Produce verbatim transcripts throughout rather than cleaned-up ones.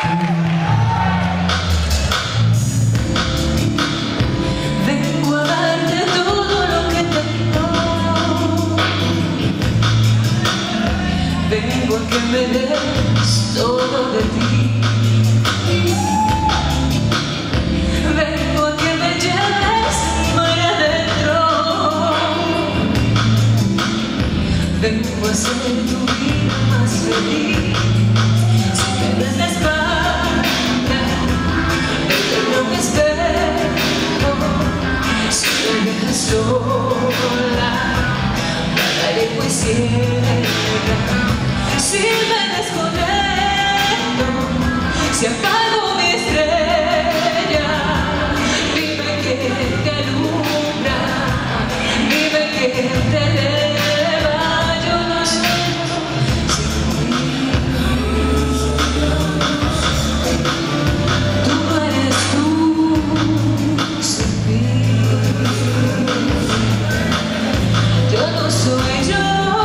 Vengo a darte todo lo que tengo. Vengo a que me des todo de ti. Vengo a que me lleves muy adentro. Vengo a hacer tu vida más feliz. Si me das la espalda, no me espero. Si me dejas sola, pagaré pues ciega. Si me desconecto, si apago mi estrella, dime que te alumbra, dime que te eleva. Yo no soy sin ti. Tú no eres tú sin mí. Yo no soy yo.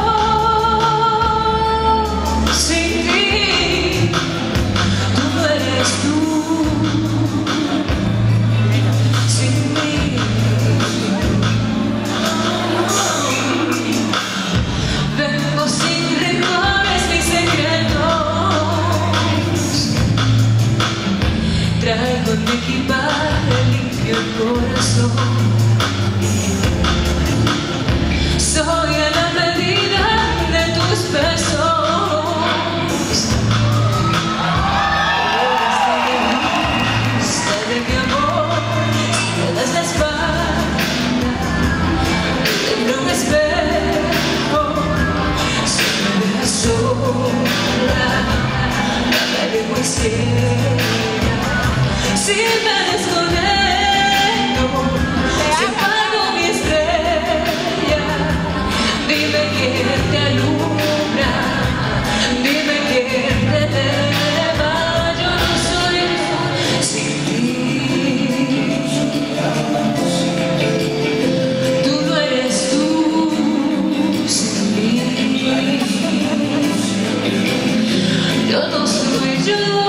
Traigo en mi equipaje limpio el corazón. Soy a la medida de tus besos. Sé de mi amor, si me das la espalda, dentro un espejo. Si me dejas sola, pagaré muy ciega. Si me desconecto, si apago mi estrella, dime que te alumbra, dime que te eleva. Yo no soy sin ti. Tú no eres tú sin mí. Yo no soy yo.